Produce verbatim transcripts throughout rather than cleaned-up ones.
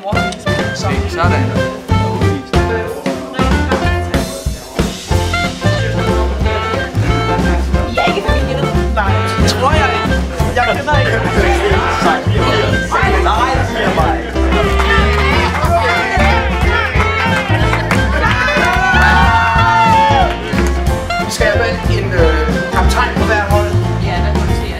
Sådan. Nej, det tror jeg ikke. Jeg kender ikke. Nej, det siger mig ikke. Vi skal have en øh, kaptajn på hver hold. Ja, hvad håndterer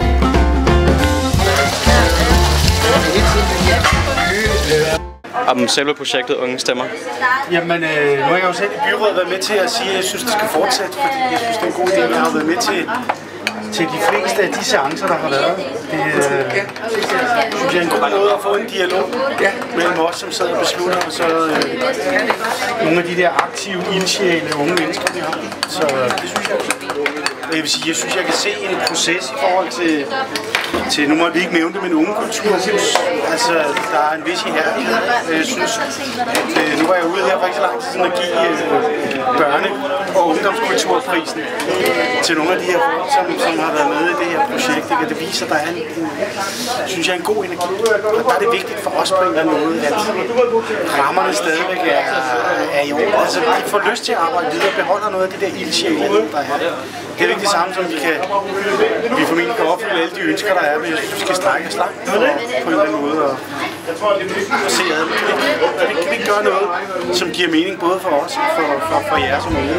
det? Om selve projektet Unge Stemmer? Jamen, øh, nu har jeg jo selv i byrådet været med til at sige, at jeg synes, det skal fortsætte, fordi jeg synes, det er en god idé. Jeg har været med til, til de fleste af de seancer, der har været. Det øh, synes jeg er en god måde at få en dialog mellem os, som sidder og beslutter, og så øh, nogle af de der aktive, ildsjæle unge mennesker, vi har. Så det synes jeg. Jeg vil sige, jeg synes, jeg kan se en proces i forhold til, til nu må vi ikke nævne det, men unge kulturhus. Altså, der er en vis ihærdighed. Jeg synes, at øh, nu var jeg ude her for ikke så lang tid siden at give øh, børne- og ungdomskulturprisen til nogle af de her folk, som, som har været med i det her projekt. Og det viser, at der er en, en, synes jeg, en god energi. Og der er det vigtigt for os på en eller anden måde, at rammerne stadigvæk er, er i orden. Altså, de får lyst til at arbejde videre og beholder noget af det der ildsjæle, der er. Det er ikke det samme, som vi kan, vi formentlig kan opfylde alle de ønsker, der er, men jeg synes, vi skal strække os langt for, på en eller anden måde og, og se ad. Kan vi, kan vi ikke gøre noget, som giver mening både for os og for, for, for jer som unge?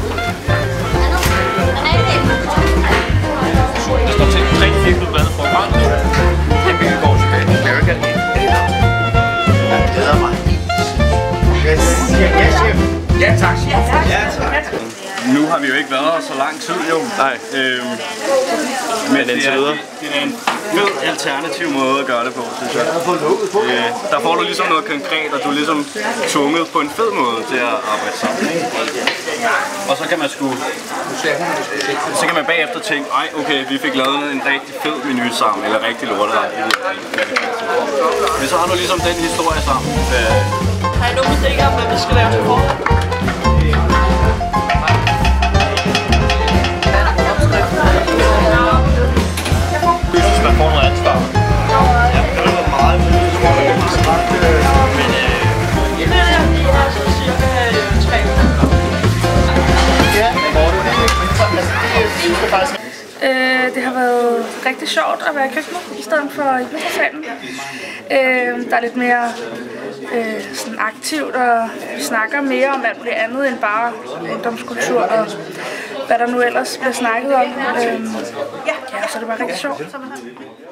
Det står til tre firkede blade fra Frank. Jeg vil gå tilbage til Amerika. Jeg glæder mig. Jeg siger ja, chef. Ja, tak. Ja, tak. Nu har vi jo ikke været her så lang tid, jo. Nej. Øhm, men indtil videre. Det er en fed alternativ måde at gøre det på, synes jeg. Øh, der får du ligesom noget konkret, og du er ligesom tvunget på en fed måde til at arbejde sammen. Og så kan man sgu... Så kan man bagefter tænke, ej okay, vi fik lavet en rigtig fed menu sammen, eller rigtig lorteret. Men så har du ligesom den historie sammen. Har I nogen idéer om, hvad vi skal lave til forhold? Man får noget ansvar. Ja, det har været meget muligt, så må man ikke så meget. Men øh... Det er så cirka tre. Ja, hvor du det Øh, det har været rigtig sjovt at være i køkkenet i stedet for i byrådsalen. Øh, der er lidt mere øh, sådan aktivt, og vi snakker mere om alt muligt andet end bare ungdomskultur og hvad der nu ellers bliver snakket om. Øh, ja, så det var rigtig sjovt.